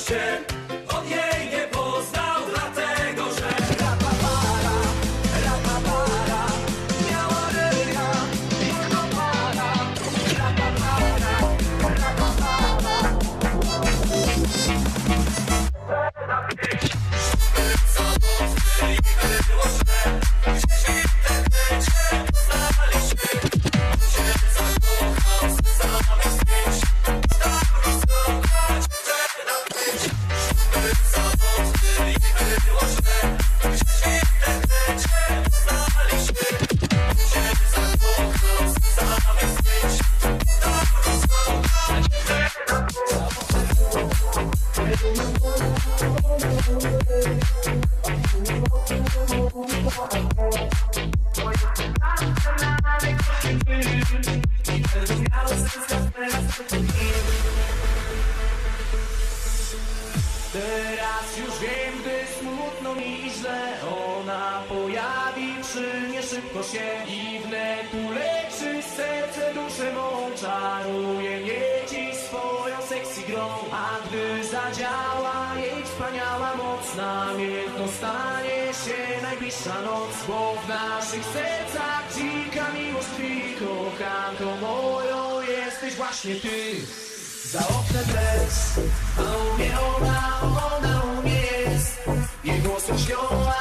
się on jej nie poznał, dlatego że miała ryja jak opara. Teraz już wiem, gdy smutno mi i źle, ona pojawi przy mnie szybko się i wnet uleczy serce, duszę mą, czaruje mnie dziś swoją sexy grą. A gdy zadziała jej wspaniała moc, namiętną stanie się najbliższa noc, bo w naszych sercach dzika miłość tkwi. Kochanką moją jesteś właśnie ty. Za oknem deszcz, a u mnie ona u mnie jest. Jej głosy śnią,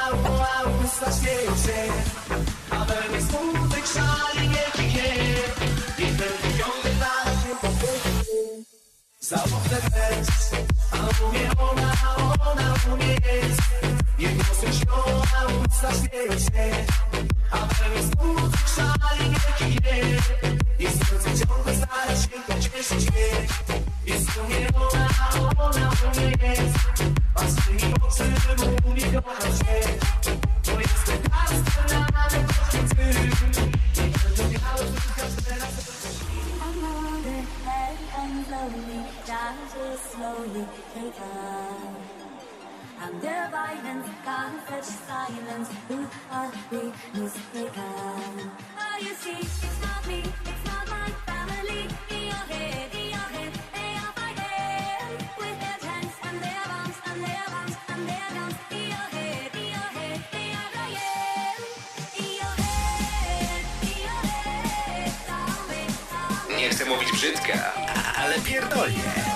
a usta śmieją się, a we mnie smutek szali wielki gniew. I wtedy ciągle dla mnie powróci. Za oknem deszcz, a u mnie ona u mnie jest. Jej głosy śnią, a usta śmieją się, a we mnie smutek szali wielki gniew. I serce ciągle stara się pocieszyć mnie. Jest to nie ona u mnie jest. A z tymi oczy mówi kocham się. To jest ten gangster na najlepszym tym. I będę miał wyskać teraz. I'm on the head and slowly, time to slowly take up. Under violence, can't fetch silence. Who are we mistaken? Oh, you see, it's not me, it's not my family. In your head, they are fighting with their tanks and their bombs and their bombs and their guns. In your head, they are dying. In your head, Nie chcę mówić brzydko, ale pierdolnie.